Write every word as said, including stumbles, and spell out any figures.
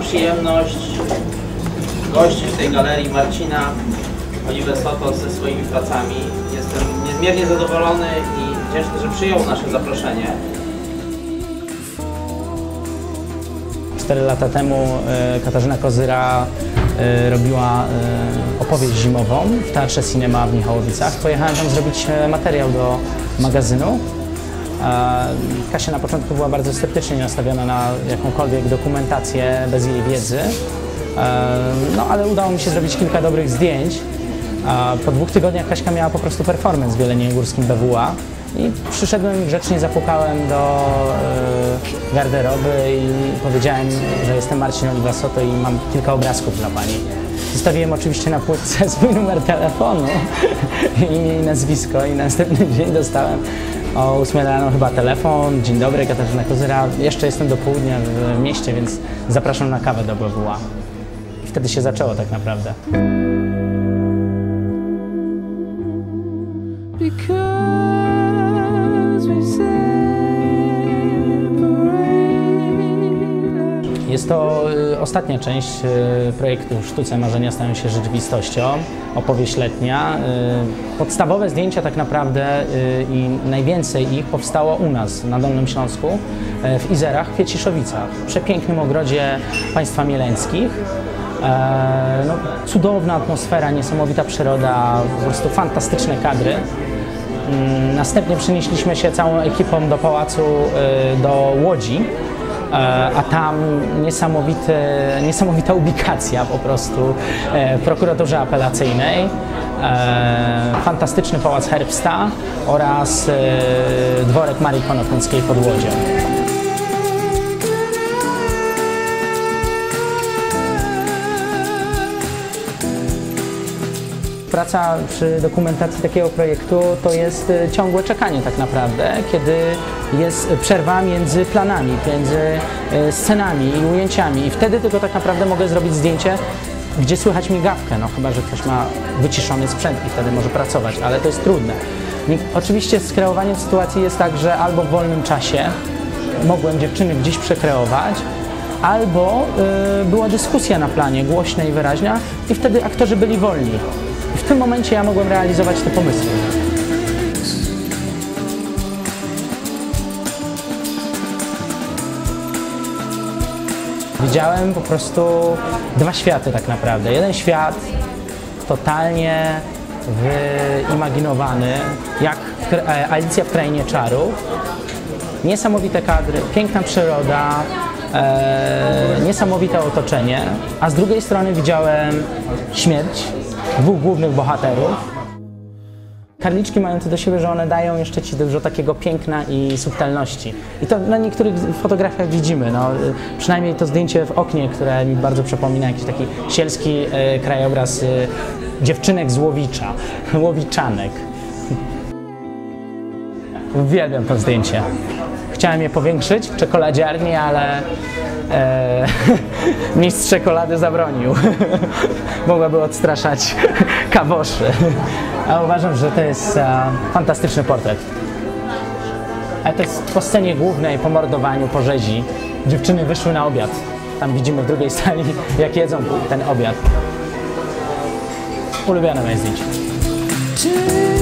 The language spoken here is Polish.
przyjemność gościć w tej galerii Marcina Oliver Soto ze swoimi pracami. Jestem niezmiernie zadowolony i wdzięczny, że przyjął nasze zaproszenie. Cztery lata temu Katarzyna Kozyra robiła opowieść zimową w Teatrze Cinema w Michałowicach. Pojechałem tam zrobić materiał do magazynu. Kasia na początku była bardzo sceptycznie nastawiona na jakąkolwiek dokumentację bez jej wiedzy, no ale udało mi się zrobić kilka dobrych zdjęć. Po dwóch tygodniach Kaśka miała po prostu performance w Jeleniej-Górskim B W A i przyszedłem i grzecznie zapukałem do garderoby i powiedziałem, że jestem Marcin Oliver Soto i mam kilka obrazków dla pani. Zostawiłem oczywiście na płytce swój numer telefonu, imię i nazwisko i następny dzień dostałem o ósmej rano chyba telefon. Dzień dobry, Katarzyna Kozyra. Jeszcze jestem do południa w mieście, więc zapraszam na kawę do B W A. I wtedy się zaczęło tak naprawdę. Jest to y, ostatnia część y, projektu Sztuce Marzenia stają się rzeczywistością, opowieść letnia. Y, podstawowe zdjęcia tak naprawdę y, i najwięcej ich powstało u nas na Dolnym Śląsku, y, w Izerach, w Kwieciszowicach, w przepięknym ogrodzie państwa Mieleńskich. E, no, cudowna atmosfera, niesamowita przyroda, po prostu fantastyczne kadry. Y, następnie przenieśliśmy się całą ekipą do pałacu, y, do Łodzi. A tam niesamowity, niesamowita ubikacja po prostu w prokuraturze apelacyjnej, fantastyczny pałac Herbsta oraz dworek Marii Konopnickiej pod Łodzią. Praca przy dokumentacji takiego projektu to jest ciągłe czekanie tak naprawdę, kiedy jest przerwa między planami, między scenami i ujęciami i wtedy tylko tak naprawdę mogę zrobić zdjęcie, gdzie słychać migawkę, no chyba że ktoś ma wyciszony sprzęt i wtedy może pracować, ale to jest trudne. Oczywiście z kreowaniem sytuacji jest tak, że albo w wolnym czasie mogłem dziewczyny gdzieś przekreować, albo y, była dyskusja na planie, głośna i wyraźna i wtedy aktorzy byli wolni. I w tym momencie ja mogłem realizować te pomysły. Widziałem po prostu dwa światy tak naprawdę. Jeden świat totalnie wyimaginowany, jak Alicja w Krainie Czarów. Niesamowite kadry, piękna przyroda, e, niesamowite otoczenie, a z drugiej strony widziałem śmierć dwóch głównych bohaterów. Karliczki mają to do siebie, że one dają jeszcze ci dużo takiego piękna i subtelności. I to na niektórych fotografiach widzimy. No, przynajmniej to zdjęcie w oknie, które mi bardzo przypomina jakiś taki sielski e, krajobraz e, dziewczynek z Łowicza, Łowiczanek. Uwielbiam to zdjęcie. Chciałem je powiększyć w czekoladziarni, ale e, mistrz czekolady zabronił. Mogłaby odstraszać kawoszy. A uważam, że to jest e, fantastyczny portret. Ale to jest po scenie głównej, po mordowaniu, po rzezi. Dziewczyny wyszły na obiad. Tam widzimy w drugiej sali, jak jedzą ten obiad. Ulubione moje zdjęcie.